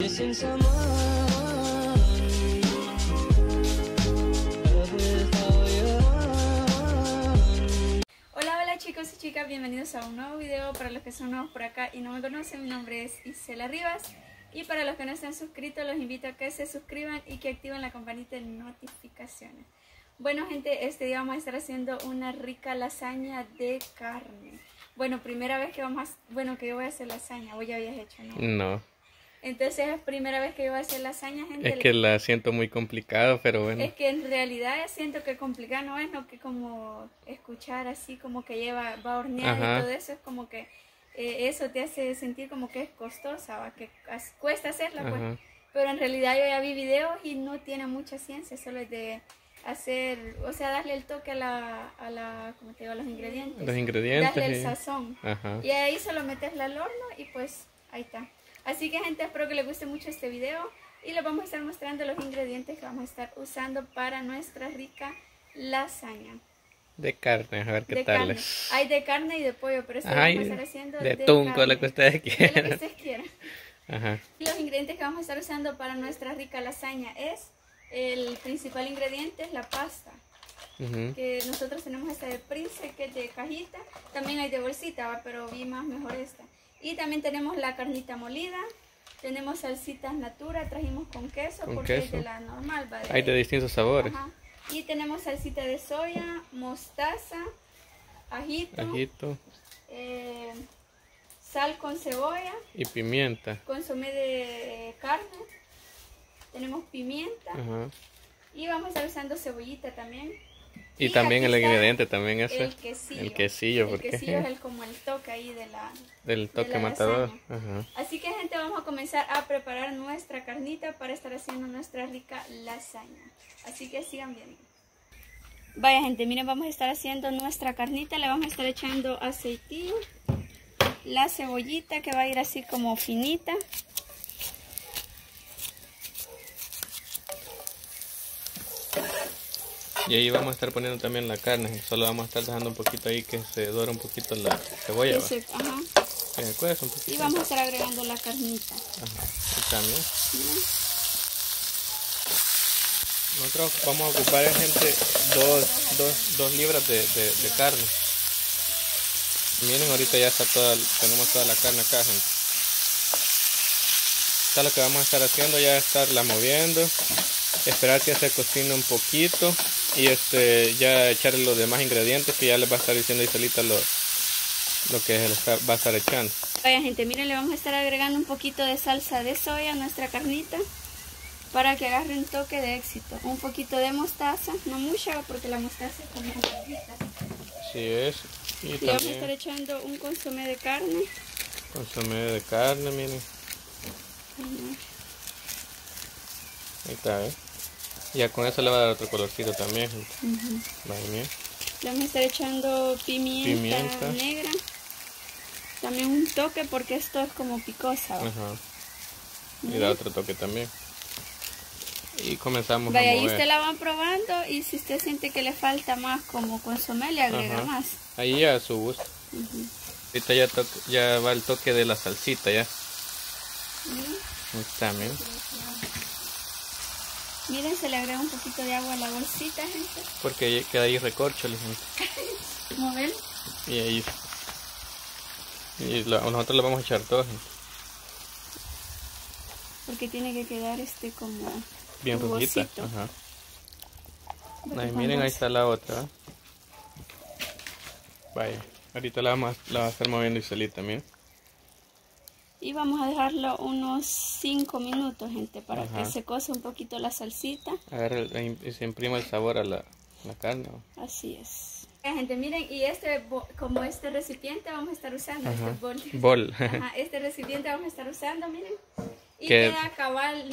Hola chicos y chicas, bienvenidos a un nuevo video. Para los que son nuevos por acá y no me conocen, mi nombre es Isela Rivas. Y para los que no están suscritos, los invito a que se suscriban y que activen la campanita de notificaciones. Bueno gente, este día vamos a estar haciendo una rica lasaña de carne. Bueno, primera vez que que yo voy a hacer lasaña. ¿Vos ya habías hecho, no? No. Entonces es primera vez que yo voy a hacer lasaña, gente. Es que la siento muy complicado, pero bueno. Es que en realidad siento que complicado no es, no que como escuchar así como que va horneada y todo eso, es como que eso te hace sentir como que es costosa, ¿va? Que cuesta hacerla, pues. Pero en realidad yo ya vi videos y no tiene mucha ciencia, solo es de hacer, o sea, darle el toque como te digo, a los ingredientes. Los ingredientes. Darle el sazón. Y ahí solo metes al horno y pues ahí está. Así que gente, espero que les guste mucho este video y les vamos a estar mostrando los ingredientes que vamos a estar usando para nuestra rica lasaña. De carne, a ver qué tal es. Hay de carne y de pollo, pero esto lo vamos a estar haciendo de tunco, carne. lo que ustedes quieran. De lo que ustedes quieran. Y los ingredientes que vamos a estar usando para nuestra rica lasaña es, el principal ingrediente es la pasta. Que nosotros tenemos esta de Prince, que es de cajita. También hay de bolsita, pero vi mejor esta. Y también tenemos la carnita molida, tenemos salsitas natura, trajimos con queso, porque es de la normal. Hay de distintos sabores. Y tenemos salsita de soya, mostaza, ajito. Sal con cebolla. Y pimienta. Consomé de carne. Tenemos pimienta. Y vamos a estar usando cebollita también. Y también el ingrediente también es el quesillo. El quesillo, porque el quesillo es como el toque ahí del toque matador. Así que gente, vamos a comenzar a preparar nuestra carnita para estar haciendo nuestra rica lasaña. Así que sigan viendo. Vaya gente, miren, vamos a estar haciendo nuestra carnita. Le vamos a estar echando aceitillo, la cebollita que va a ir así como finita. Y ahí vamos a estar poniendo también la carne. Solo vamos a estar dejando un poquito ahí que se dore un poquito la cebolla. Un poquito. Y vamos a estar agregando la carnita. Y también. Nosotros vamos a ocupar, gente, 2 libras de carne. Miren, ahorita ya está tenemos toda la carne acá, gente. Está lo que vamos a estar haciendo, ya estarla moviendo, esperar que se cocine un poquito y ya echarle los demás ingredientes que ya les va a estar diciendo Iselita lo que va a estar echando. Vaya gente, miren, le vamos a estar agregando un poquito de salsa de soya a nuestra carnita para que agarre un toque de éxito. Un poquito de mostaza, no mucha porque la mostaza es como gordita. Así es. Y vamos a estar echando un consomé de carne. Consomé de carne, miren. Ahí está, ya con eso le va a dar otro colorcito también, gente. Le vamos a estar echando pimienta negra. También un toque porque esto es como picosa. Y da otro toque también. Y comenzamos a mover. Ahí usted la van probando y si usted siente que le falta más como consomé, le agrega más. Ahí ya a su gusto. Ahorita ya va el toque de la salsita ya. También. Miren, se le agrega un poquito de agua a la bolsita, gente. Porque queda ahí recorcho, gente. ¿Mover? Y ahí. Nosotros le vamos a echar todo, gente. Porque tiene que quedar como bien rojita. Ahí, miren, ahí está la otra. Vaya, ahorita la va a estar moviendo Iselita también. Y vamos a dejarlo unos 5 minutos, gente, para que se cose un poquito la salsita. Y se imprima el sabor a la carne. Así es. Gente, miren, y como este recipiente vamos a estar usando, este recipiente vamos a estar usando, miren. Y queda cabal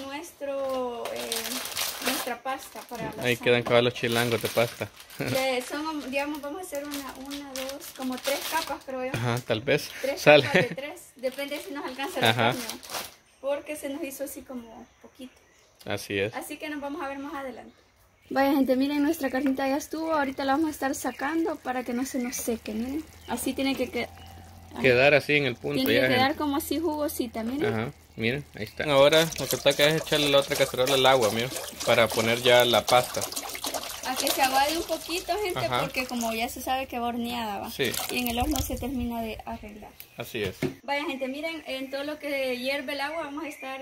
nuestra pasta para la ahí quedan cabal los chilangos de pasta. Digamos, vamos a hacer una, 2, como 3 capas, creo yo. Tal vez. 3 capas de 3. Depende si nos alcanza la carne. Porque se nos hizo así como poquito. Así es. Así que nos vamos a ver más adelante. Vaya gente, miren, nuestra carnita ya estuvo. Ahorita la vamos a estar sacando para que no se nos seque, miren. Así tiene que quedar. quedar así en el punto. Tiene ya, que quedar gente. como así jugosita, miren. Ajá, miren, ahí está. Ahora lo que toca es echarle la otra cacerola al agua, miren, para poner ya la pasta. A que se aguade un poquito, gente, Ajá. porque como ya se sabe que va horneada, ¿va? Sí. Y en el horno se termina de arreglar. Así es. Vaya, gente, miren, en todo lo que hierve el agua vamos a estar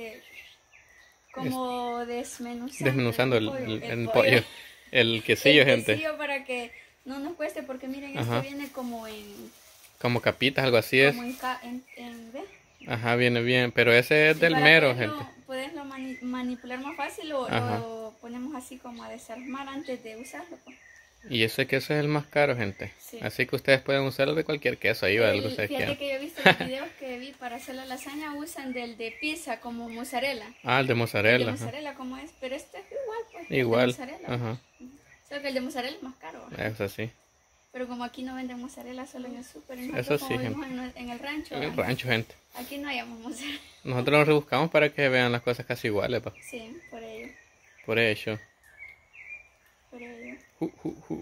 como Desmenuzando el pollo. pollo, el quesillo, El gente. quesillo para que no nos cueste, porque miren, Ajá. esto viene como Como capitas, algo así es. como ¿ve? Ajá, viene bien, pero ese es Y del para mero, poderlo- gente. poderlo manipular más fácil, lo ponemos así como a desarmar antes de usarlo, pues. Y ese queso es el más caro, gente. Sí. Así que ustedes pueden usarlo de cualquier queso, ahí va, lo que ustedes Fíjate quieran. que yo he visto los videos que vi para hacer la lasaña, usan del de pizza como mozzarella. Ah, el de El de mozzarella. Ajá. mozzarella como es, pero este es igual, pues. Igual. El de mozzarella. Ajá. Solo que el de mozzarella es más caro, ¿va? Es así. Pero como aquí no venden mozzarella, solo en el súper. Y Eso nosotros sí, como vivimos en el rancho, En el ¿va? rancho, gente. Aquí no hayamos mozzarella. Nosotros nos rebuscamos para que vean las cosas casi iguales, pa. Sí, por ello. Por eso. Por ello. Ju, ju, ju.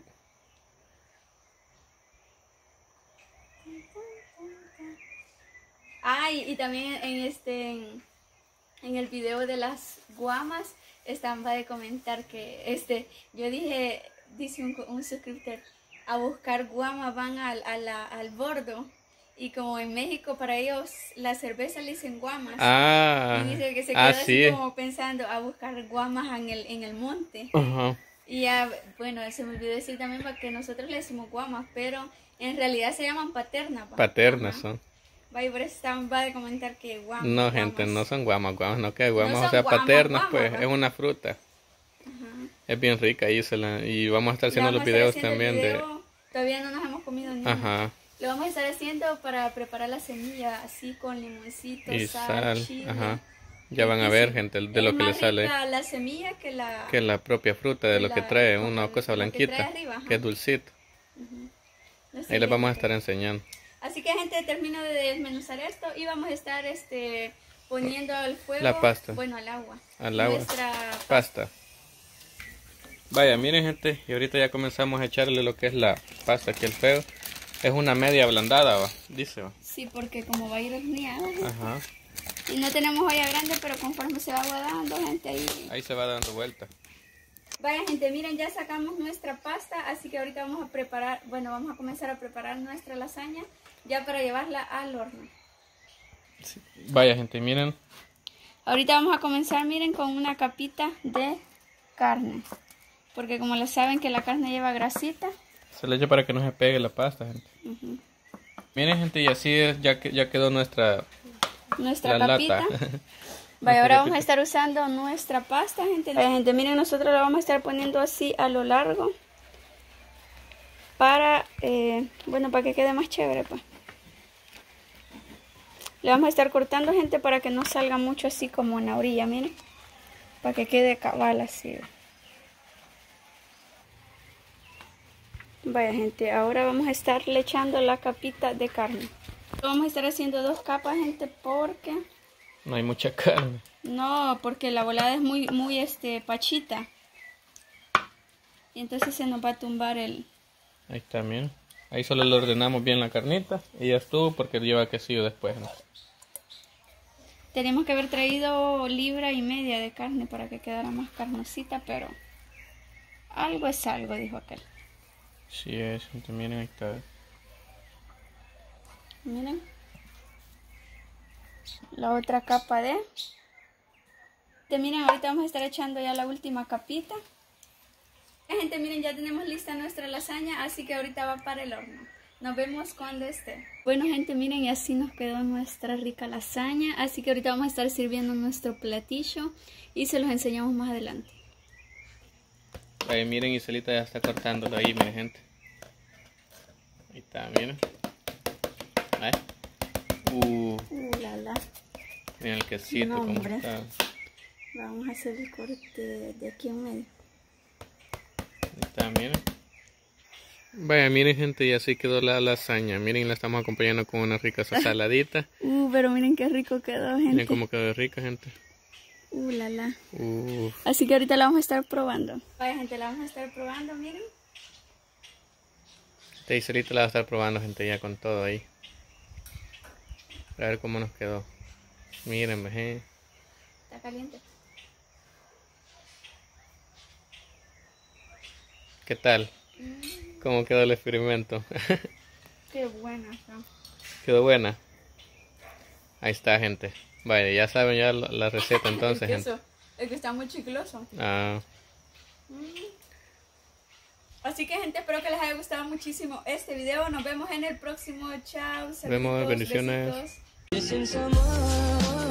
Ay, y también en el video de las guamas va de comentar que yo dice un suscriptor, a buscar guama van al bordo, y como en México para ellos la cerveza le dicen guamas. Ah, Y dice que se quedó así así como pensando a buscar guamas en el monte. Ajá. Y ya, bueno, se me olvidó decir también para que nosotros le decimos guamas, pero en realidad se llaman paternas. ¿Va? Paternas Ajá. son. Va, y por eso va de comentar que guamas. No, gente, guamas. no son guamas, no que guamas, No o son sea, guamas, paternas, guamas, pues, ¿va? es una fruta. Ajá. Es bien rica y vamos a estar haciendo Le los vamos a estar videos haciendo el también video. Todavía no nos hemos comido ni de... uno. Ajá. Lo vamos a estar haciendo para preparar la semilla, así con limoncito, Y sal, chile. ajá. Ya van a ver, gente, de lo que les sale. Es más rica la semilla Que la propia fruta de lo que trae, como una cosa lo que blanquita, trae arriba, ajá. que es dulcito. No sé Ahí les bien, vamos a pero- estar enseñando. Así que, gente, termino de desmenuzar esto y vamos a estar poniendo al fuego, La pasta. bueno, al agua. Al agua. Nuestra Pasta. Vaya, miren, gente, y ahorita ya comenzamos a echarle lo que es la pasta aquí al fuego. Es una media ablandada, va, dice, va. Sí, porque como va a ir horneada. Ajá. Y no tenemos olla grande, pero conforme se va aguadando, gente, Ahí se va dando vuelta. Vaya, gente, miren, ya sacamos nuestra pasta, así que ahorita vamos a preparar, bueno, vamos a comenzar a preparar nuestra lasaña ya para llevarla al horno. Sí. Vaya, gente, miren. Ahorita vamos a comenzar, miren, con una capita de carne, porque como lo saben que la carne lleva grasita. Se le echa para que no se pegue la pasta, gente. Miren, gente, y así es, ya quedó nuestra la Capita. lata. Vaya, ahora vamos a estar usando nuestra pasta, gente. Vaya, gente, miren, nosotros la vamos a estar poniendo así a lo largo para, bueno, para que quede más chévere, pues. Le vamos a estar cortando, gente, para que no salga mucho así como en la orilla, miren. Para que quede cabal así. Vaya, gente, ahora vamos a estarle echando la capita de carne. Vamos a estar haciendo 2 capas, gente, porque... No hay mucha carne. No, porque la volada es muy pachita. Y entonces se nos va a tumbar el... Ahí está, miren. Ahí solo le ordenamos bien la carnita y ya estuvo porque lleva quesillo después, ¿no? Tenemos que haber traído 1,5 libras de carne para que quedara más carnosita, pero algo es algo, dijo aquel. Sí es, gente, miren, ahí está. Miren. La otra capa de... Miren, ahorita vamos a estar echando ya la última capita. Gente, miren, ya tenemos lista nuestra lasaña, así que ahorita va para el horno. Nos vemos cuando esté. Bueno, gente, miren, y así nos quedó nuestra rica lasaña. Así que ahorita vamos a estar sirviendo nuestro platillo y se los enseñamos más adelante. Ahí miren, Iselita ya está cortándolo ahí, miren, gente. Ahí está, miren. Ahí. La. Miren el quesito, No, como hombre. está. Vamos a hacer el corte de aquí en medio. Ahí está, miren. Vaya, miren, gente, y así quedó la lasaña. Miren, la estamos acompañando con una rica saladita. Pero miren qué rico quedó, gente. Miren cómo quedó rica, gente. La. Uf. Así que ahorita la vamos a estar probando. Vaya, gente, la vamos a estar probando, miren. Iselita la va a estar probando, gente, ya con todo ahí. A ver cómo nos quedó. Miren, veje. Está caliente. ¿Qué tal? ¿Cómo quedó el experimento? Qué buena está. ¿Quedó buena? Ahí está, gente. Vaya, ya saben ya la receta entonces, el gente. queso, el que está muy chicloso. Ah, Así que, gente, espero que les haya gustado muchísimo este video. Nos vemos en el próximo. Chao. nos vemos, Saluditos, bendiciones. besitos.